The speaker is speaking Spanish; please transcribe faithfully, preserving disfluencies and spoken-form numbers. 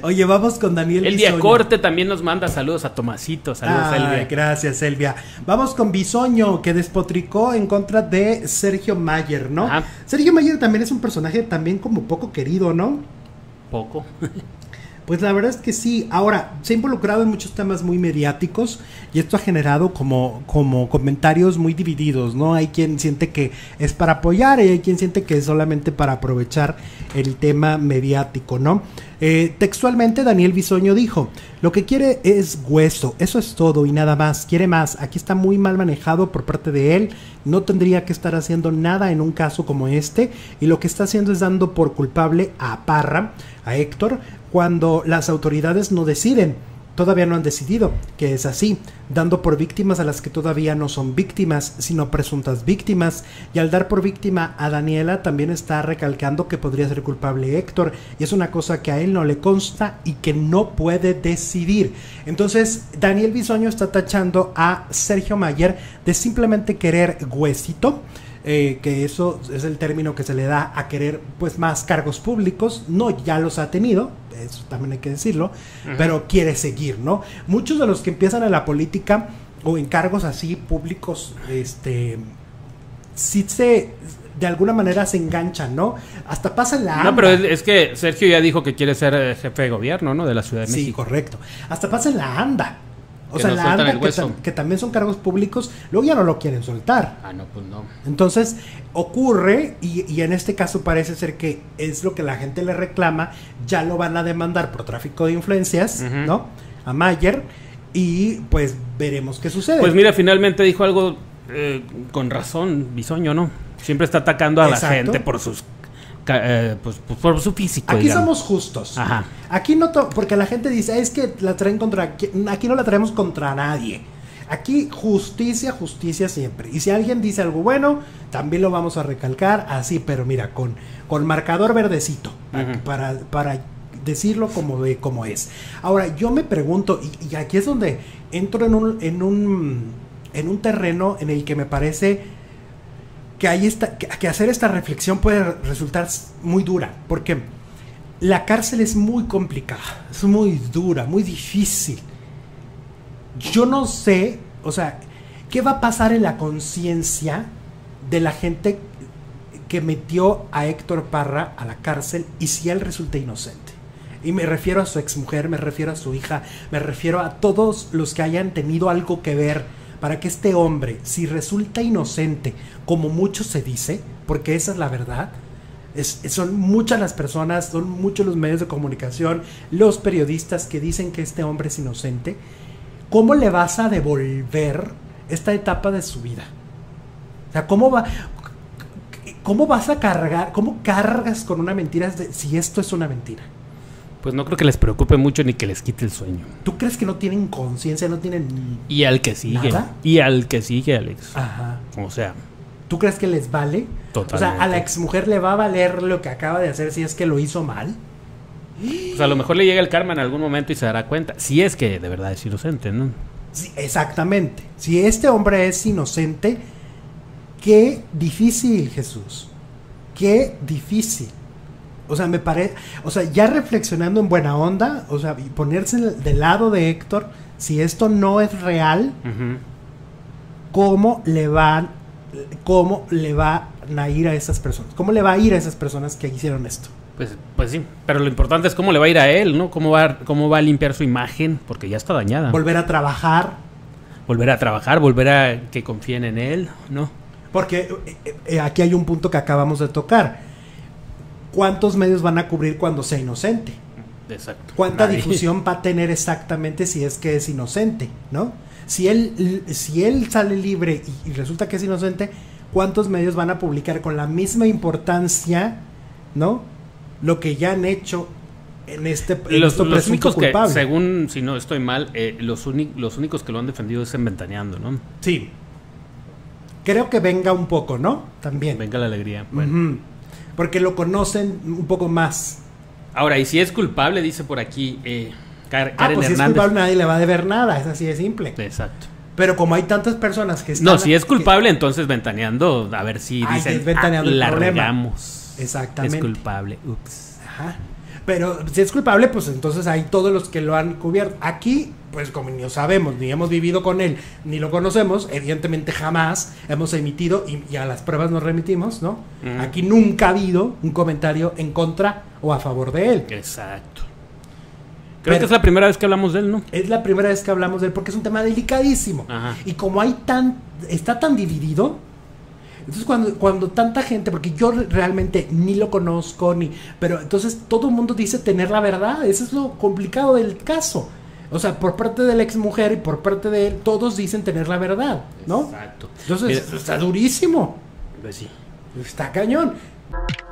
Oye, vamos con Daniel El Bisoño. Día Corte también nos manda saludos a Tomasito. Saludos, Ay, Elvia. gracias, Elvia. Vamos con Bisoño, que despotricó en contra de Sergio Mayer, ¿no? Ajá. Sergio Mayer también es un personaje también como poco querido, ¿no? Poco. Pues la verdad es que sí. Ahora, se ha involucrado en muchos temas muy mediáticos y esto ha generado como, como comentarios muy divididos, ¿no? Hay quien siente que es para apoyar y hay quien siente que es solamente para aprovechar el tema mediático, ¿no? Eh, textualmente Daniel Bisoño dijo: lo que quiere es hueso, eso es todo y nada más, quiere más. Aquí está muy mal manejado por parte de él, no tendría que estar haciendo nada en un caso como este y lo que está haciendo es dando por culpable a Parra, a Héctor, cuando las autoridades no deciden, todavía no han decidido que es así, dando por víctimas a las que todavía no son víctimas, sino presuntas víctimas, y al dar por víctima a Daniela también está recalcando que podría ser culpable Héctor, y es una cosa que a él no le consta y que no puede decidir. Entonces Daniel Bisoño está tachando a Sergio Mayer de simplemente querer huesito. Eh, que eso es el término que se le da a querer pues más cargos públicos, no ya los ha tenido, eso también hay que decirlo, uh-huh. Pero quiere seguir, ¿no? Muchos de los que empiezan en la política o en cargos así públicos, este, sí se, de alguna manera se enganchan, ¿no? Hasta pasan la anda. No, pero es, es que Sergio ya dijo que quiere ser jefe de gobierno, ¿no? De la Ciudad de México. Sí, correcto. Hasta pasan la anda. O que sea, la ANDA, que, tam que también son cargos públicos, luego ya no lo quieren soltar. Ah, no, pues no. Entonces, ocurre, y, y en este caso parece ser que es lo que la gente le reclama, ya lo van a demandar por tráfico de influencias, uh-huh. ¿no? A Mayer, y pues veremos qué sucede. Pues mira, finalmente dijo algo eh, con razón, Bisoño, ¿no? Siempre está atacando a Exacto. la gente por sus... Eh, pues, pues por su físico. Aquí digamos. somos justos. Ajá. Aquí no, porque la gente dice, es que la traen contra, aquí no la traemos contra nadie. Aquí justicia, justicia siempre. Y si alguien dice algo bueno, también lo vamos a recalcar así, pero mira, con, con marcador verdecito, uh-huh. para, para decirlo como, de, como es. Ahora, yo me pregunto, y, y aquí es donde entro en un, en un, en un terreno en el que me parece que, hay esta, que, que hacer esta reflexión puede resultar muy dura, porque la cárcel es muy complicada, es muy dura, muy difícil. Yo no sé, o sea, ¿qué va a pasar en la conciencia de la gente que metió a Héctor Parra a la cárcel y si él resulta inocente? Y me refiero a su exmujer, me refiero a su hija, me refiero a todos los que hayan tenido algo que ver para que este hombre, si resulta inocente, como mucho se dice, porque esa es la verdad, es, son muchas las personas, son muchos los medios de comunicación, los periodistas que dicen que este hombre es inocente, ¿cómo le vas a devolver esta etapa de su vida? O sea, ¿cómo va, cómo vas a cargar, cómo cargas con una mentira de, si esto es una mentira? Pues no creo que les preocupe mucho ni que les quite el sueño. ¿Tú crees que no tienen conciencia, no tienen Y al que sigue. ¿Nada? Y al que sigue, Alex. Ajá. O sea. ¿Tú crees que les vale? Totalmente. O sea, ¿a la exmujer le va a valer lo que acaba de hacer si es que lo hizo mal? Pues a lo mejor le llega el karma en algún momento y se dará cuenta. Si es que de verdad es inocente, ¿no? Sí, exactamente. Si este hombre es inocente, qué difícil, Jesús. Qué difícil. O sea, me parece, o sea, ya reflexionando en buena onda, o sea, y ponerse del lado de Héctor, si esto no es real, uh-huh. ¿cómo le van, cómo le van a ir a esas personas? ¿Cómo le va a ir a esas personas que hicieron esto? Pues, pues sí, pero lo importante es cómo le va a ir a él, ¿no? Cómo va, cómo va a limpiar su imagen, porque ya está dañada. Volver a trabajar. Volver a trabajar, volver a que confíen en él, ¿no? Porque eh, eh, aquí hay un punto que acabamos de tocar. ¿Cuántos medios van a cubrir cuando sea inocente? Exacto. ¿Cuánta Nadie. difusión va a tener exactamente si es que es inocente, ¿no? Si él, si él sale libre y, y resulta que es inocente, ¿cuántos medios van a publicar con la misma importancia, ¿no? Lo que ya han hecho en este en los, esto los únicos culpable. que, según, si no estoy mal, eh, los, los únicos que lo han defendido es en Ventaneando, ¿no? Sí. Creo que venga un poco, ¿no? También. Venga la alegría. Bueno. Uh-huh. Porque lo conocen un poco más. Ahora, y si es culpable, dice por aquí eh, Karen ah, pues Hernández. Si es culpable nadie le va a deber nada, es así de simple. Exacto. Pero como hay tantas personas que están... No, si es culpable, que, entonces Ventaneando, a ver si ay, dicen, es Ventaneando ah, el la problema. regamos. Exactamente. Es culpable, ups. Ajá. Pero si es culpable, pues entonces hay todos los que lo han cubierto. Aquí, pues como ni lo sabemos, ni hemos vivido con él, ni lo conocemos, evidentemente jamás hemos emitido, y, y a las pruebas nos remitimos, ¿no? Uh-huh. Aquí nunca ha habido un comentario en contra o a favor de él. Exacto. Creo Pero, que es la primera vez que hablamos de él, ¿no? Es la primera vez que hablamos de él porque es un tema delicadísimo. Ajá. Y como hay tan, está tan dividido, entonces cuando, cuando tanta gente, porque yo realmente ni lo conozco, ni, pero entonces todo el mundo dice tener la verdad, eso es lo complicado del caso. O sea, por parte de la ex mujer y por parte de él, todos dicen tener la verdad, ¿no? Exacto. Entonces, Mira, está durísimo. Pues sí. Está cañón.